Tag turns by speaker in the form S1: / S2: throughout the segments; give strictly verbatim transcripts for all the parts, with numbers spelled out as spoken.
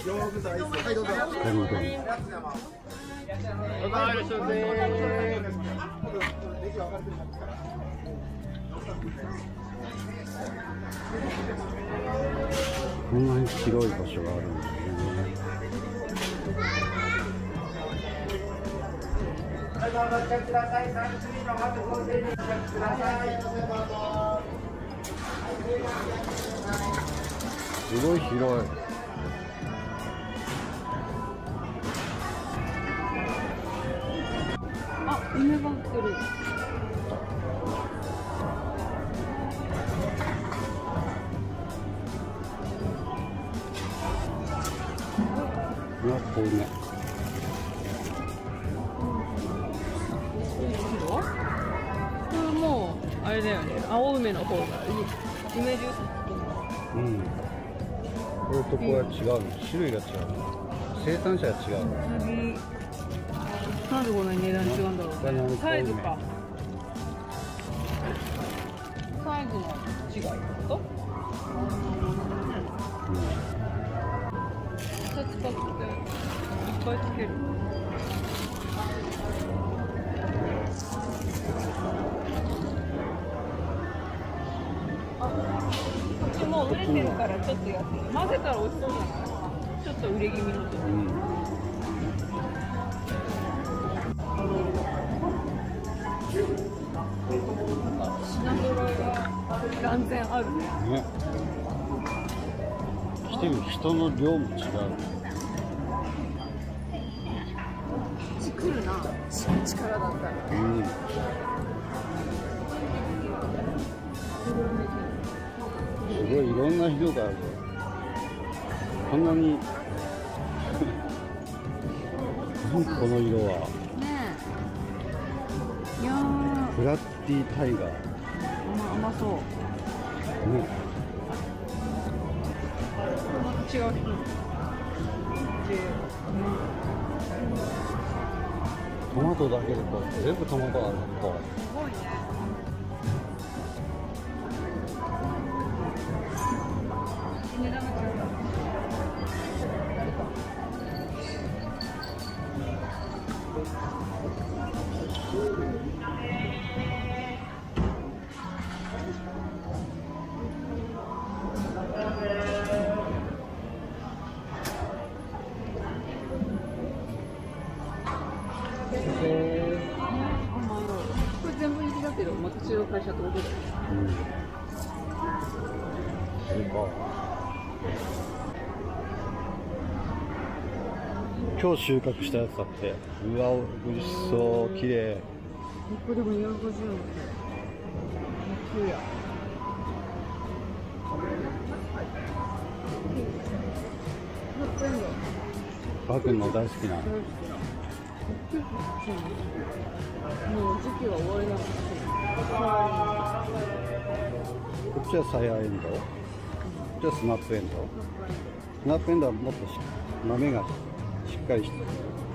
S1: はいどうぞ。はいどうぞ。
S2: こんなに広い場所があるんだね。すごい広い。
S3: あ、梅が売ってる。
S2: うわ、こうね。
S3: これもうあれだよね。青梅の方が梅ジュース。
S2: うん。これとこれは違うの。種類が違う。生産者が違う。
S3: なんでこんなに値段違うんだろう。サイズか。サイズの違いってこと？うん。ふたつ買っていっぱいつける。あ、こっちもう売れてるからちょっと安い。混ぜたら美味しそうじゃない？ちょっと売れ気味のとこ。うん。品揃えが断然あるね。ね。来てる人の量も違う。作るな、力だったら。うん。すごいいろんな色がある。こんなに何この色は。ねえ。いやー。ブラッディタイガー。甘そう。ね。また違う人。トマトだけでこう全部トマトあるのか。すごいね。値段が違う。これ全部入りだけど、また違う会社ってことだよね。うん。すごい。今日収穫したやつだって。うわ、美味しそう、綺麗。いっこでもにひゃくごじゅうえんだって。安いや。バーくんの大好きな。もう時期は終わりなの。こっちはサヤエンドウ。こっちはスナップエンドウ。スナップエンドウはもっとし豆がしっかりしてる。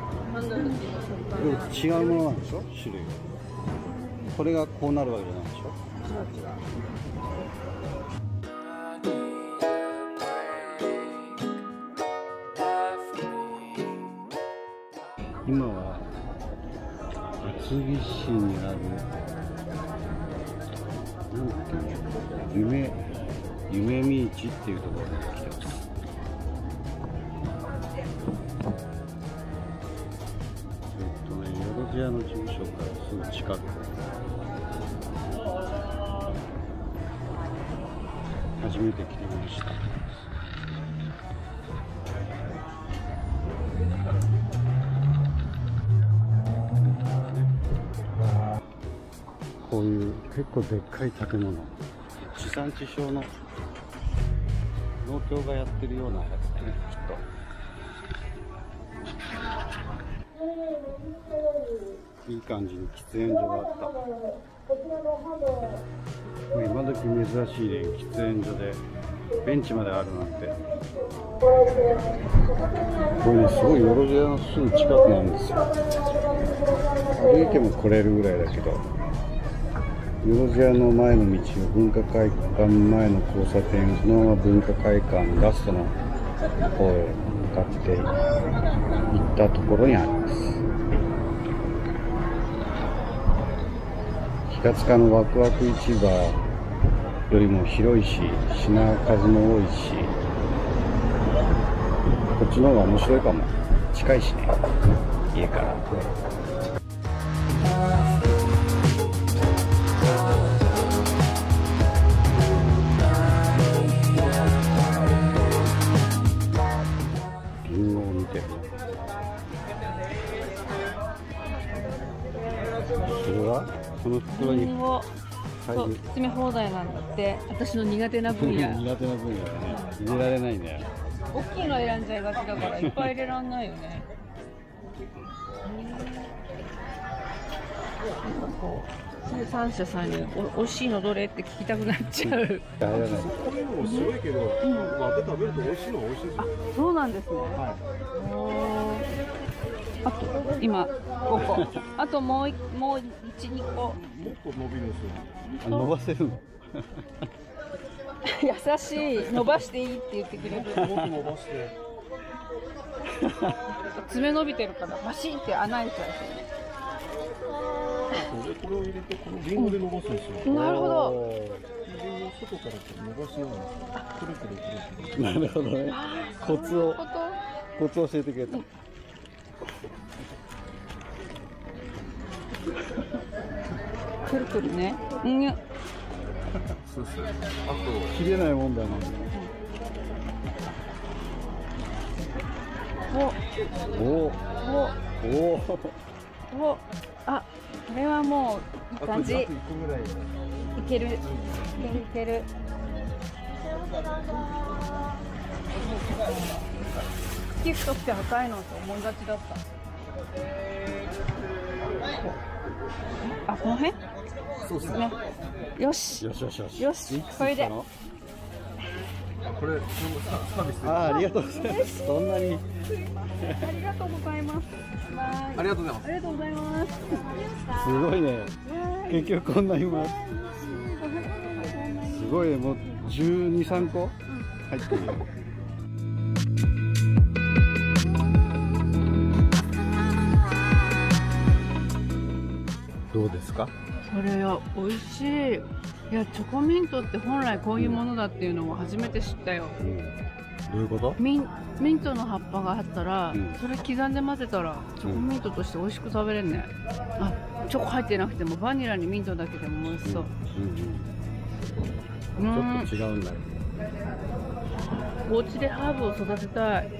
S3: 違うものなんでしょ、種類。これがこうなるわけじゃないでしょ。違う違う。今は厚木市にあるなんだっけ、夢夢見市っていうところに来てます。えっとね、よろずやの事務所からすぐ近く。初めて来てみました。こういう結構でっかい建物、地産地消の農協がやってるようなやつね、きっと。いい感じに喫煙所があった。今時珍しいね、喫煙所でベンチまであるなんて。これね、すごいよろずやのすぐ近くなんですよ。歩いても来れるぐらいだけど、よろずやの前の道を文化会館前の交差点、そのまま文化会館ラストの方へかっていったところにあります。平塚のワクワク市場よりも広いし、品数も多いし、こっちの方が面白いかも。近いしね、家から。リンゴを見てる。それはその袋に
S4: リンゴそう詰め放題なんだって。私の苦手な分野。
S3: 苦手な分野だね。入れられないね。
S4: 大きいの選んじゃいがちだからいっぱい入れらんないよね。なんかこう生産者さんにお美味しいのどれって聞きたくなっちゃう。
S3: 入らない。
S2: これも白いけど、割って食べると美味しいのは美味しいですよ。
S4: そうなんですね。
S2: は
S4: あと今ごこ。あともういもう一二個。
S2: もっと伸びるんですよ。
S3: あ、伸ばせるの。
S4: 優しい。伸ばしていいって言ってくれる。
S2: もっと伸ばして。
S4: 爪伸びてるからバシンって穴開いちゃう。
S2: これを入れてこのリンゴで伸ばすんですよ。
S4: なるほど。
S2: リンゴを外からこう伸ばすようにくるくるくるくる。
S3: なるほどね。コツをコツを教えてくれた。
S4: くるくるね。うん。
S2: そうですね。あと
S3: 切れないもんだな。
S4: お
S3: おおお
S4: おお。あ、これはもういい感じ。い
S2: あといっこぐらい。
S4: ける。いけるいける。寄付として高いのと思いがちだった。あ、この辺？
S2: そうですね。
S4: ね。よし。
S3: よしよしよし。
S4: よし。これで。
S2: これサービス。
S3: あ、ありがとうございます。そんなに。
S4: ありがとうございます。
S2: ありがとうございます。
S4: ありがとうございます。
S3: すごいね。結局こんなにます。すごいね。もう十二三個入ってるよ。どうですか？
S4: これは美味しい。いや、チョコミントって本来こういうものだっていうのを初めて知ったよ。
S3: うん、どういうこと？
S4: ミンミントの葉っぱがあったら、
S3: うん、
S4: それ刻んで混ぜたらチョコミントとして美味しく食べれるね。うん、あ、チョコ入ってなくてもバニラにミントだけでも美味しそう。
S3: うんうんうん、ちょっと違うんだよ。
S4: お家でハーブを育てたい。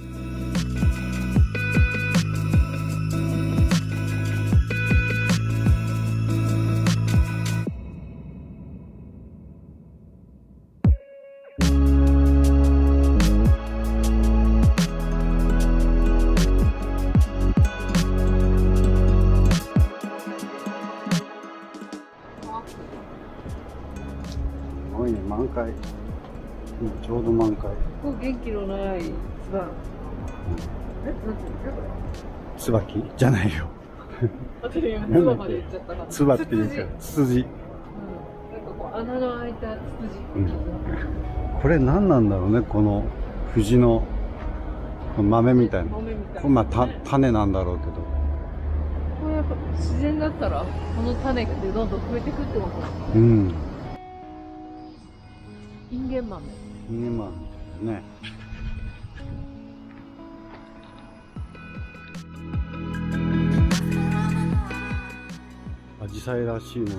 S3: すごいね、満開。今ちょうど満開。
S4: こう元気のないツバ。え、なんていうの？
S3: 椿じゃないよ。
S4: 私今ツバまで言っちゃったから。
S3: ツバっていうか、ツツジ。
S4: うん、なんかこう穴の開いたツツジ。
S3: うん、これ何なんだろうね、この藤の豆みたいな。
S4: 豆みたいな。
S3: まあた種なんだろうけど。
S4: これやっぱ自然だったらこの種でどんどん増えてくってこと。
S3: うん。
S4: インゲン豆。
S3: インゲン豆ね。アジサイらしいものが。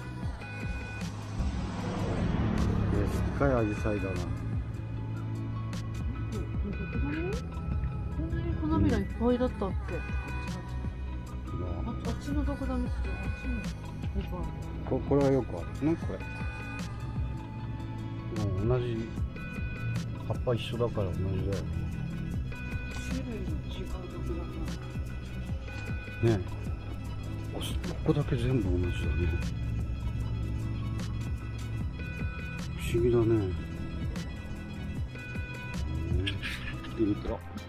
S3: ですっかいアジサイだな。
S4: こんなに花びらいっぱいだったっけ？
S3: まあ、
S4: あっちのどこだめってあっちのどこだ
S3: ここれはよくあるね、これ。もう同じ葉っぱ一緒だから同じだよね。
S4: 種類の違うどこ
S3: ねえ、ここだけ全部同じだね。不思議だね。うん、見てみてよ。